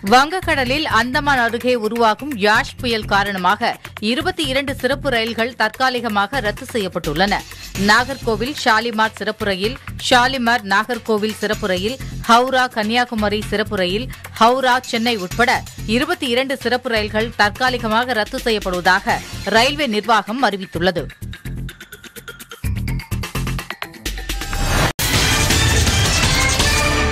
வங்கக்கடலில் அந்தமான் அருகே உருவாகும் யாஷ் புயல் காரணமாக 22 சிறப்பு ரயில்கள் தற்காலிகமாக ரத்து செய்யப்பட்டுள்ளன. நாகர்கோவில் ஷாலிமார் சிறப்பு ரயில், ஷாலிமார் நாகர்கோவில் சிறப்பு ரயில், ஹவுரா கன்னியாகுமரி சிறப்பு ரயில், ஹவுரா சென்னை உட்பட 22 சிறப்பு ரயில்கள் தற்காலிகமாக ரத்து செய்யப்படுவதாக ரயில்வே நிர்வாகம் அறிவித்துள்ளது.